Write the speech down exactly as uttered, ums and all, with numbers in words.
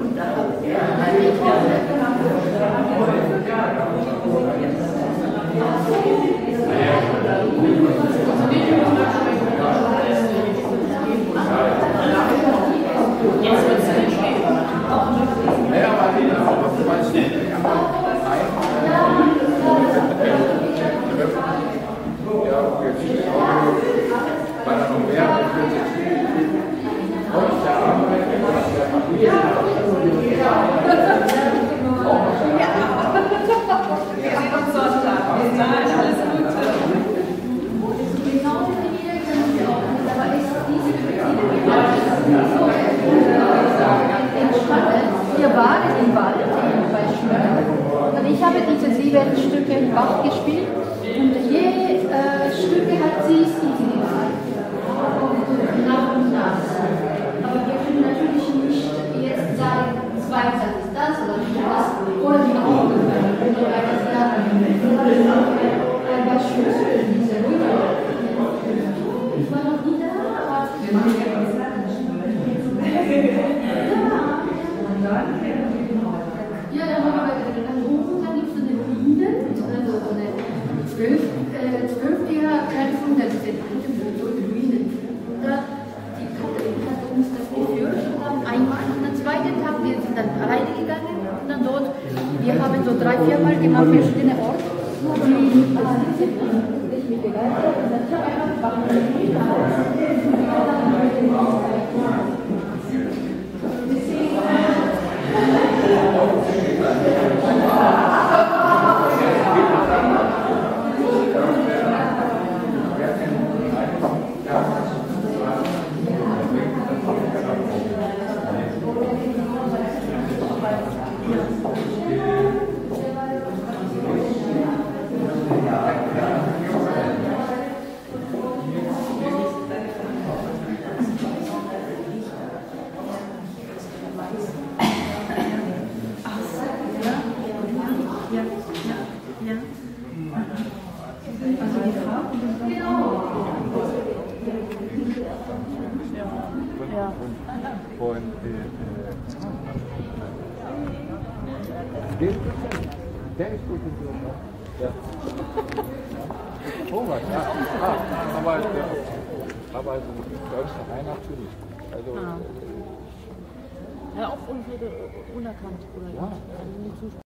Wir waren im Wald bei Schmöller und ich habe diese sieben Stücke in Bach gespielt und je äh, Stücke hat sie individual. Nach und nach. Aber wir können natürlich nicht jetzt sagen, zwei Zeit ist das oder das oder die Augen. Weil das ja ein Beispiel für diese Ruhe. Ich war noch nie da, aber wir machen ja was. Ja, dann haben wir dann oben, dann gibt es eine Ruine, also so eine zwölf, äh, zwölfjährige Kämpfung, das ist eine Ruine. Die Katholik hat uns das geführt und dann einmal und am zweiten Tag, wir sind dann alleine gegangen und dann dort, wir haben so drei, vier Mal gemacht, verschiedene Orte. Die sind mich begeistert und dann habe ich einfach Und äh, den, der ist gut in Bürger. Ja. Thomas, ja. Ah, aber, ja. aber also, deutsche Verein natürlich. Also, ah. Ja, auch unerkannt, oder? Ja. Also nicht